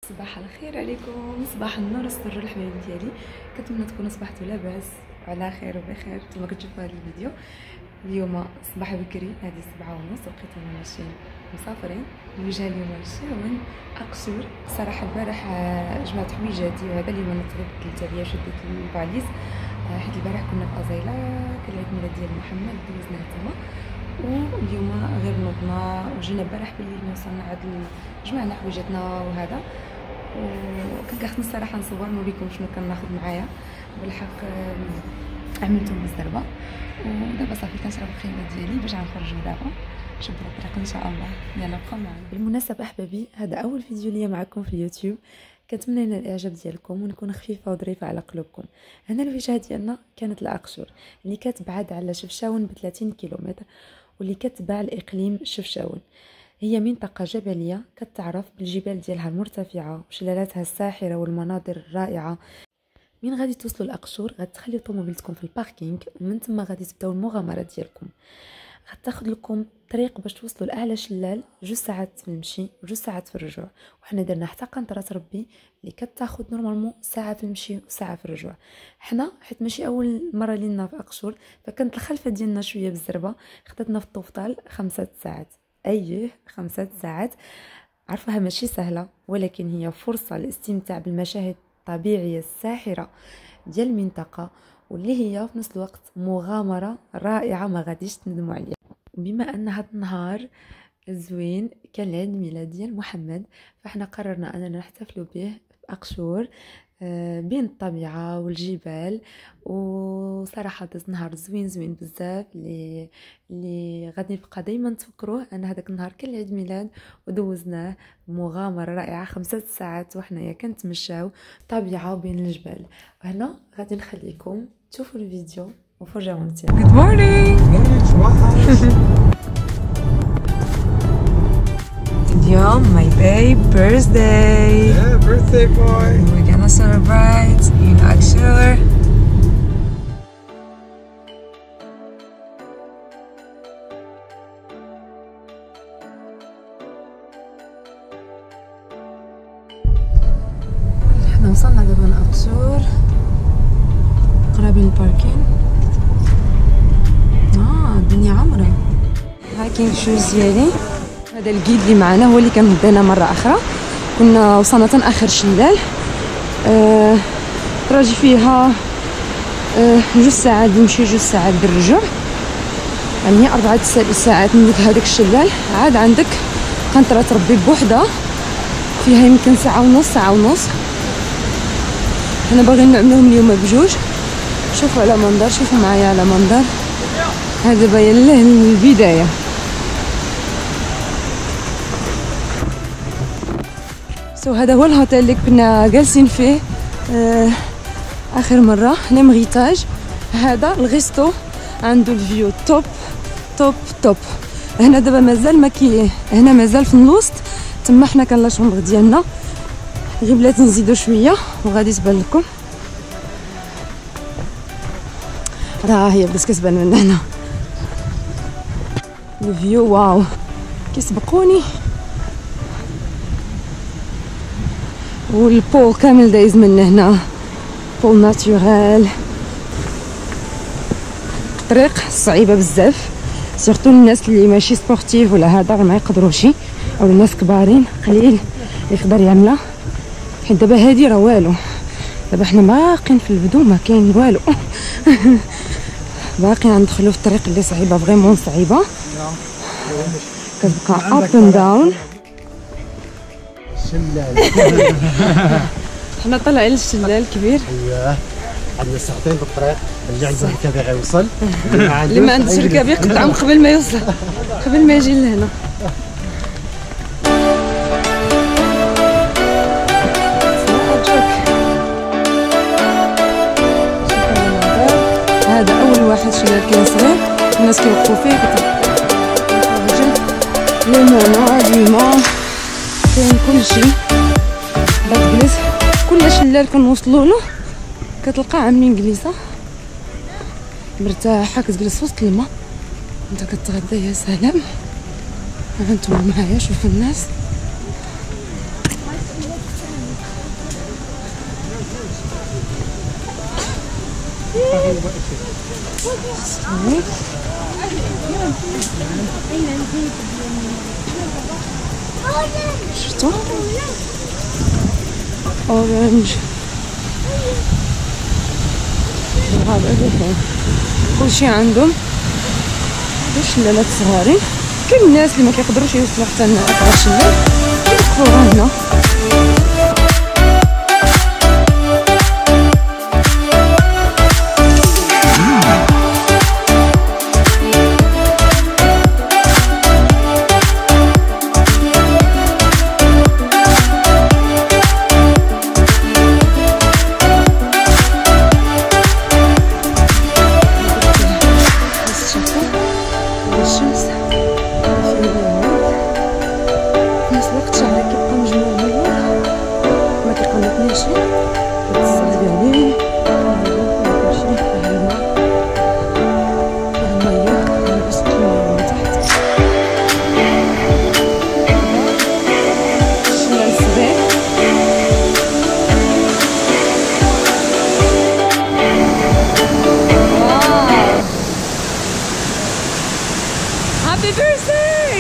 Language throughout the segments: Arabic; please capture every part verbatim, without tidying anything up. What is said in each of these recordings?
صباح الخير عليكم، صباح النور والسرور الحبايب ديالي. كنتمنى تكونوا صبحتوا لاباس وعلى خير وبخير نتوما كتشوفوا هذا الفيديو. اليوم صباح بكري، هذه سبعة ونص، وبقيتونا ماشيين مسافرين. الوجهه اليوم الشاون اقشور. صراحه البارح جمعت حويجاتي وهذا اليوم انا تغدلت عليا شديت الفاليز، حيت البارح كنا في ازيلا كان العيد ميلاد ديال محمد دوزناه تما، واليوم غير نوضنا وجينا البارح بالليل ما وصلنا عاد جمعنا حويجاتنا وهذا. وكان كنخصني الصراحه نصور نوريكم شنو كناخذ معايا. بالحق عملتهم بالزربه، ودابا صافي كنشرب الخيمه ديالي باش غنخرجوا دابا نشبروا الطريق ان شاء الله. يلا بقاو معنا. بالمناسبه احبابي، هذا اول فيديو ليا معكم في اليوتيوب، كنتمنى ينال الاعجاب ديالكم ونكون خفيفه وظريفه على قلوبكم. هنا الوجهه ديالنا كانت الاقشور اللي كتبعد على شفشاون ب ثلاثين كيلومتر، واللي كتبع الاقليم شفشاون. هي منطقة جبلية كتعرف بالجبال ديالها المرتفعة وشلالاتها الساحرة والمناظر الرائعة. من غادي توصلوا لأقشور غتخليو طوموبيلتكم في الباركينغ، ومن ثم غادي تبداو المغامرات ديالكم. غتاخذ لكم طريق باش توصلوا لاعلى شلال، جوج ساعات في المشي وجوج ساعات في الرجوع. وحنا درنا حتى قنطرة ربي اللي كتاخذ نورمالمون ساعه في المشي وساعه في الرجوع. حنا حيت ماشي اول مره لينا في اقشور، فكانت الخلفه ديالنا شويه بالزربه، خدتنا في الطوفطال خمسة ساعات. ايه خمسة ساعات، عارفها ماشي سهله، ولكن هي فرصه للاستمتاع بالمشاهد الطبيعيه الساحره ديال المنطقه، واللي هي في نفس الوقت مغامره رائعه ما غاديش تندموا عليها. بما ان هذا النهار زوين كان العيد ميلاد ديال محمد، فاحنا قررنا اننا نحتفلوا به في اقشور بين الطبيعه والجبال. وصراحه داز نهار زوين زوين بزاف اللي اللي غادي نبقى دائما تفكروه، ان هذاك النهار كان العيد ميلاد ودوزناه مغامره رائعه خمسة ساعات وحنايا كنتمشاو طبيعه بين الجبال. وهنا غادي نخليكم تشوفوا الفيديو وفرجه ممتعه. Good morning. اليوم my babe birthday. Yeah, birthday boy. We're gonna celebrate in Akshur. احنا وصلنا دابا لأقشور قرابين الباركين. اه الدنيا عمرة. ها كاين الشوز ديالي، هذا الجيد اللي معنا هو اللي كان هدانا مره اخرى. كنا وصلنا تن اخر شلال، آه راجي فيها آه جوج ساعات نمشي جوج ساعات بالرجوع، يعني اربعة ساعات من هذاك الشلال. عاد عندك قنطرة ربي بوحدها فيها يمكن ساعه ونص ساعه ونص. حنا باغيين نعملوهم اليوم بجوج. شوفوا على منظر، شوفوا معايا على منظر. هذا باين له البدايه. سو هذا هو الهوتيل اللي كنا جالسين فيه آه اخر مره، لمغيتاج. هذا الغيستو عنده الفيو توب توب توب. هنا دابا مازال ما كي هنا مازال في الوسط، تما حنا كان لا شومبر ديالنا، غير بلاتي نزيدو شويه وغادي تبان لكم. راه هي بدات كتبان من هنا الفيو. واو كيسبقوني، والبول كامل دايز من هنا، بول ناتورال. الطريق صعيبه بزاف، سورتو الناس اللي ماشي سبورتيف ولا هذا ما يقدروش، او الناس كبارين قليل اللي يقدر يعملها. حيت دابا هادي راه والو، دابا حنا باقيين في البدو ما كاين والو. باقيين ندخلوا في الطريق اللي صعيبه فريمون صعيبه، كتبقى اب اند داون. شلال. حنا طالعين للشلال الكبير. ايوه عندنا ساعتين بالطريق، اللي عنده ركابي غيوصل، اللي ما عندوش ركابي يقطعهم قبل ما يوصل، قبل ما يجي لهنا. هذا اول واحد شلال كان صغير، الناس كيوقفوا فيه كتوجد ليموناد الماء، كاين كلشي. كتجلس كل شلال كنوصلوا له كتلقى عاملين جليسه مرتاحه، كتجلس وسط الماء انت كتغدى. يا سلام. هانتوما معايا شوفوا الناس استني. شفتوا؟ اورنج. هذا الريحان كل شي عندهم. شلالات صغارين. كل الناس اللي ما كيقدروش يوصلوا حتى لأكبر شلال كيوقفوها هنا. Happy birthday!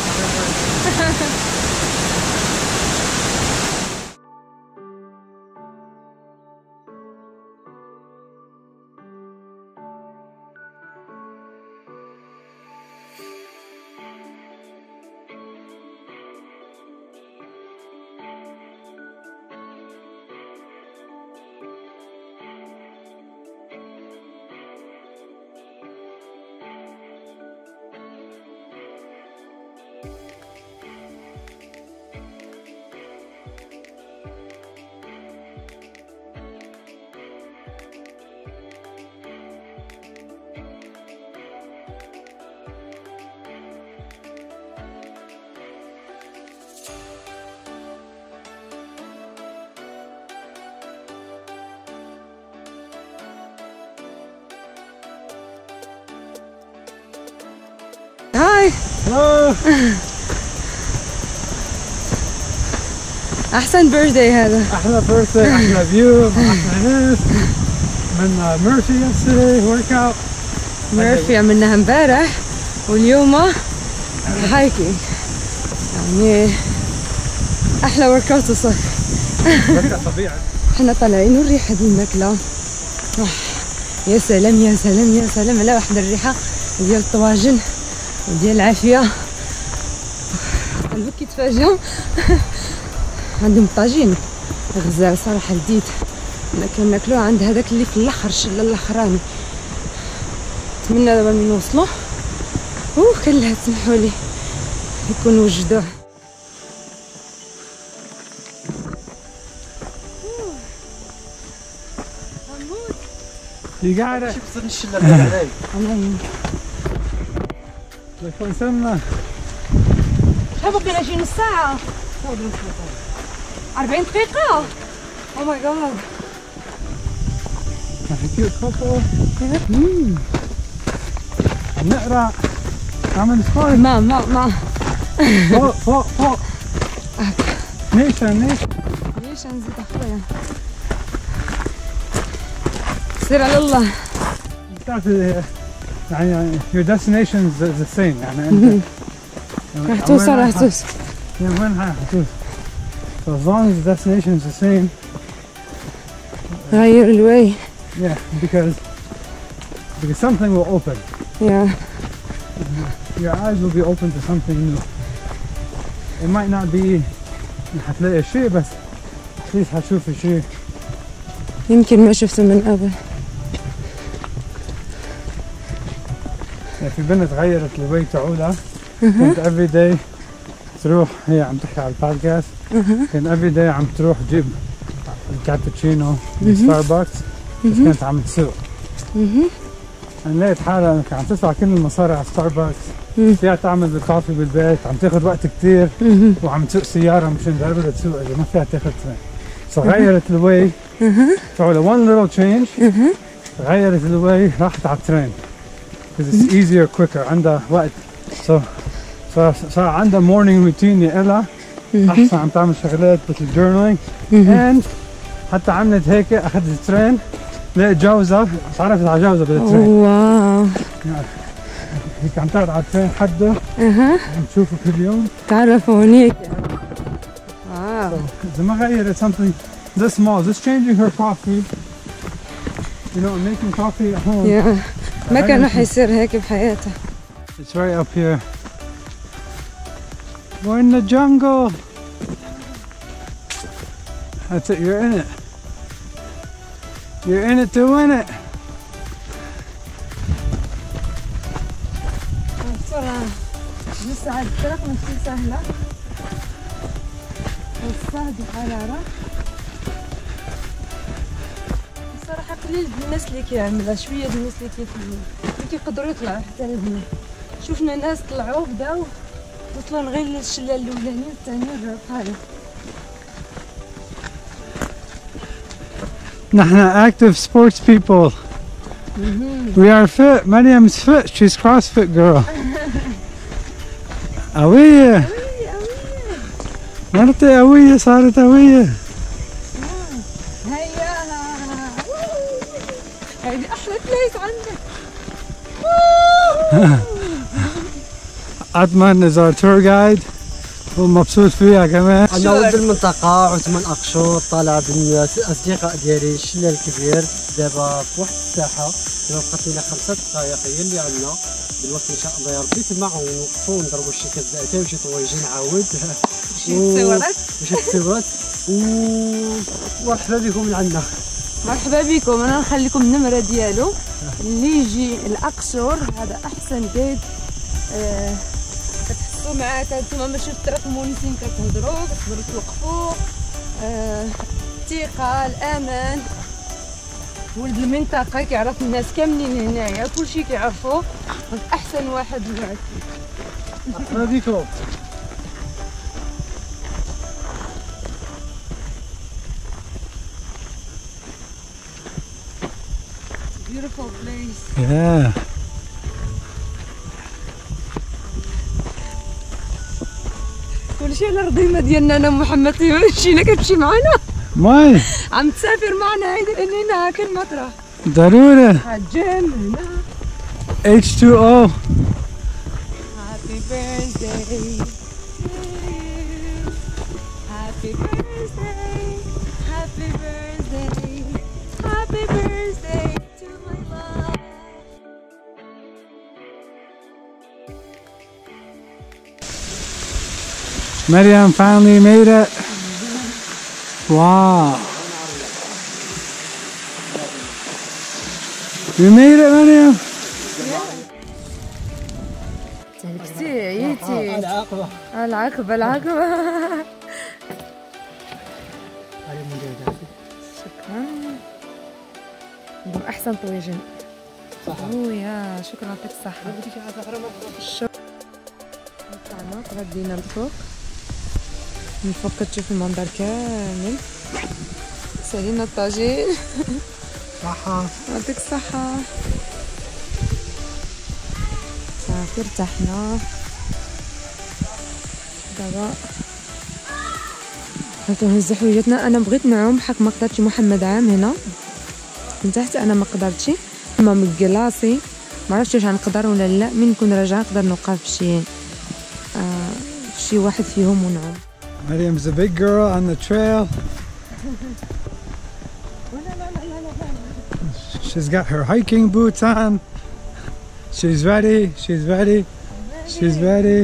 هاي احسن بيرثداي هذا. احلى بيرثداي، احلى فيو، احلى ناس. عملنا ميرفي يسترداي ورك اوت. ميرفي عملناها امبارح واليوم هايكينج، يعني احلى ورك اوت وصف. ورك طبيعي. احنا طالعين والريحه دي الماكله يا سلام يا سلام يا سلام على واحد الريحه ديال الطواجن وديال العافيه. قلبك يتفاجئ. عندهم طاجين غزال صراحه لذيذ، حنا كناكلوه عند هذاك اللي في الاخر الشله الاخراني. نتمنى دابا من نوصلوا اوه كان لها تسمحوا لي يكون وجدوه. You got it. شوف الشله هذه. الله لك وصلنا. شحال بقينا شي نص ساعة؟ أربعين دقيقة؟ او ماي جاد. كيوت كوبل. عم نقرا عمل سكور. ما ما ما فوق فوق فوق. نيشان نيشان. ليش نزيد اخويا؟ سير على الله. بتعرفي يعني your destination is the same، يعني انت راح توصل راح توصل. يعني وين حتوصل؟ So as long as the destination is the same. غير الواي. Yeah, because because something will open. Yeah. Your eyes will be open to something new. It might not be حتلاقي شيء بس at least حتشوفي شيء. يمكن ما شفته من قبل. يعني في بنت غيرت الواي تاعولها. كانت every day تروح، هي عم تحكي على البودكاست، كانت every day عم تروح تجيب الكابتشينو من ستاربكس بس كانت عم تسوق. أنا لقيت حالها عم تدفع كل المصاري على ستاربكس، فيها تعمل الكافي بالبيت، عم تاخذ وقت كتير وعم تسوق سيارة مشان تقدر تسوق إذا ما فيها تاخذ ترين. فغيرت الواي تاعولها one little change. غيرت الواي راحت على الترين because it's easier quicker، عندها وقت. so صار صار عندها morning routine يا إلا أحسن، عم تعمل شغلات مثل journaling and حتى عملت هيك، أخذت الترين لقيت جوزة، تعرفت على جوزة بدها تروح. واو. هيك عم تعرض على الترين حده. اها. نشوفه كل يوم. تعرفوا هونيك. واو. إذا ما غيرت something this small, just changing her coffee. You know, making coffee at home. Yeah. ما كان رح يصير هيك بحياتها. It's right up here. We're in the jungle. That's it, you're in it. You're in it to win it. بسرعة. لسه عاد الطريق مش سهلة. والصهد حرارة. بصراحة قليل الناس اللي كيعملها، شوية الناس اللي كيفهموا، اللي كيقدروا يطلعوا حتى لهنا. شوفنا ناس طلعوا بداو وصلوا غير للشلال الأولاني والثاني والرابع بحالهم. نحن active sports people. We are fit. Mariam's fit. She's CrossFit girl. قوية. مرتي قوية، صارت قوية. هيا هيدي أحلى بليس عندك. عثمان is our tour guide. ومبسوط فيها كمان. أنا ولد المنطقة عثمان أقشور، طالع بالأصدقاء ديالي الشلة الكبير. دابا في واحد الساحة دابا بقات لنا خمسة دقايق هي اللي عندنا دلوقتي إن شاء الله يا ربي تما ونوقفو ونضربو شي كزعتين وشي طويجين نعاود شي تصويرات وشي تصويرات ومرحبا بكم من عندنا. مرحبا بكم. انا نخليكم النمره ديالو اللي يجي الاقصر، هذا احسن جايد. آه كتحسوا معاه نتوما ماشي في الطريق مونسين، كتهضروا كتقدروا توقفوا. آه الثقه، الامان، ولد المنطقه كيعرف الناس كاملين هنايا، كلشي كيعرفوه. احسن واحد دلوقتي. مرحبا بكم. Beautiful place. Yeah. كل شيء على الرضيمه ديالنا انا ومحمد. مشينا كتمشي معنا. ماي. عم تسافر معنا هيدي هنا كل مطرح. ضروري. عالجيم هنا. إتش تو أو. Happy birthday to you. Happy birthday. Happy birthday. Happy birthday to my love. Mariam finally made it. Wow. You made it, Mariam. تعبتي عييتي. العقبة. العقبة العقبة. شكرا. عندهم أحسن طويجين. خويا شكرا يعطيك الصحة. شكرا. طلعنا تغدينا الفوق. من فوق كتشوف المنظر كامل. سالينا الطاجين. صحة. يعطيك الصحة. صافي ارتحنا. دابا غنهزو حويجاتنا. انا بغيت نعوم حق ما قدرتش. محمد عام هنا من تحت، انا ما قدرتش. اما من كلاصي ما عرفتش واش غنقدر ولا لا. من نكون راجعه نقدر نوقف في شي آه في شي واحد فيهم ونعوم. Mariam's a big girl on the trail. She's got her hiking boots on. She's ready. She's ready. She's ready.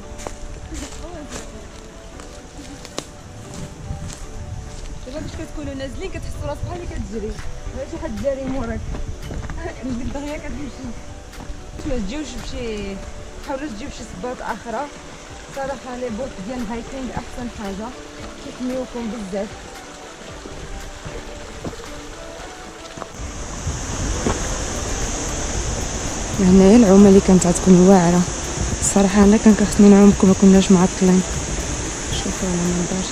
دابا باش كتكونوا نازلين كتحسوا راسك بحال اللي كتجري، بحال شي حد جاري موراك. اللي دغيا كتمشي. ما تجيوش بشي، حاولوا تجيو بشي صباط اخرى. صراحه لي بوت ديال الهايكينغ احسن حاجه، كيحميوكم بزاف. هنايا العومه اللي كانت عتكون واعره. الصراحه انا كان كخصني نعومكم ما كناش معطلين. شوفوا المنظر.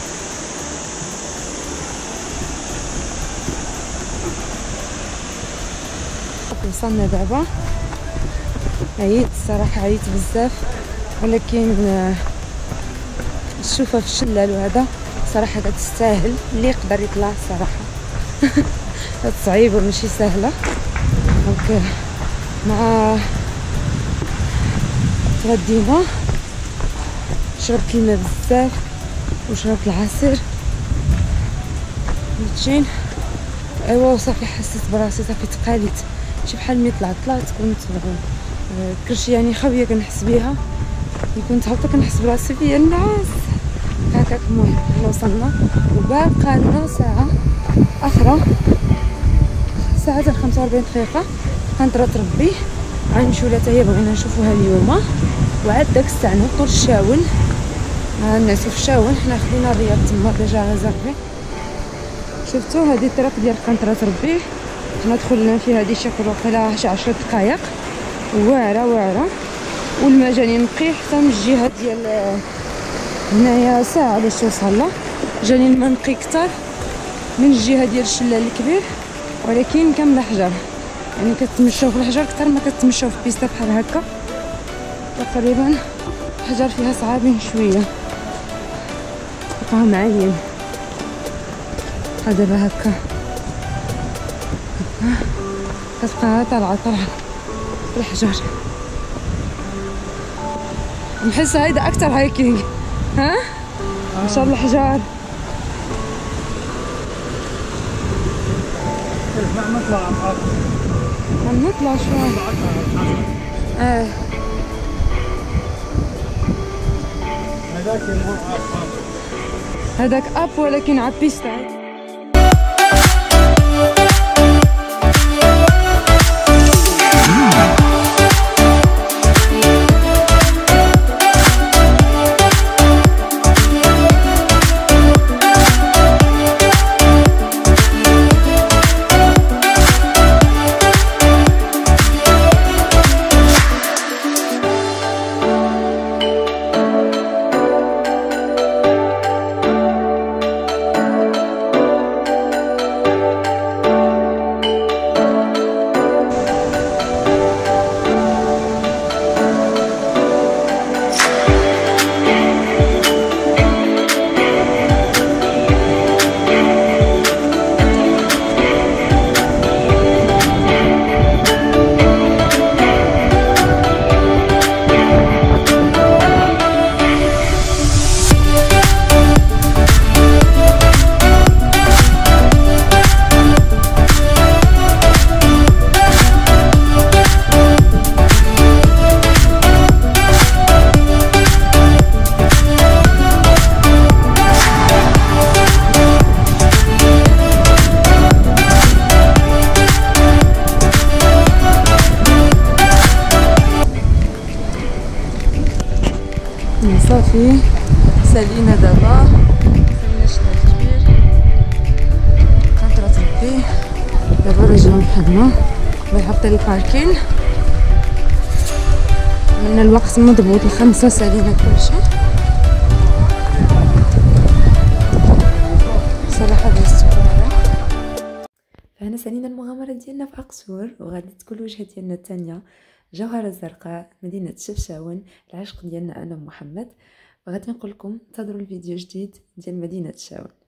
وصلنا دابا. عييت الصراحه، عييت بزاف، ولكن الشوفه في الشلال وهذا صراحه كتستاهل. اللي يقدر يطلع الصراحه. هاد صعيبه ماشي سهله. دونك مع تغدينا، شربت الماء بزاف وشربت العصير متشين. ايوا صافي حسيت براسي صافي تقاليت، شي بحال ملي طلعت طلعت كنت كرشي يعني خاويه كنحس بيها، كنت هابطه كنحس براسي فيا النعاس هكاك. المهم حنا وصلنا وباقا لنا ساعه اخرى، ساعه خمسة وأربعين دقيقه كنطرات ربي. غنمشيو لها حتى هي بغينا نشوفوها اليوم. وعاد داك الساعه نوطو للشاون، غنعسو في الشاون. حنا خدينا الرياض تما ديجا ريزيرفي. شفتو هذه الطريق ديال قنطرة ربي، حنا دخلنا فيها هذه شي وقيلا شي عشر دقائق، واعره واعره. والماء جاني نقي حتى من الجهه ديال هنايا ساعه باش توصل له. جاني الماء نقي كتر من الجهه ديال الشلال الكبير، ولكن كامل احجار، يعني كتمشاو في الحجر كتر ما كتمشاو في بيستا بحال هكا. تقريبا الحجر فيها صعابين شويه، بقاهم عاليين. دابا هكا كتبقى طالعه طالعه في الحجر. نحس هيدا اكثر هايكينغ، ها ان شاء الله الحجار. نطلع نطلع شوي. اه هذاك هذاك اب ولكن على بيستا. صافي سالينا دابا، سالينا الشلال الكبير قنطرة ربي. دابا راجعين بحالنا الله يحفظ لي الباركين. عندنا الوقت مضبوط الخمسة، سالينا كلشي صراحة باستمرار. فهنا سالينا المغامرة ديالنا في أقصور، وغادي تكون الوجهة ديالنا الثانية جوهرة الزرقاء مدينة شفشاون، العشق ديالنا أنا محمد. وغادي نقول لكم انتظروا الفيديو جديد ديال مدينة شاون.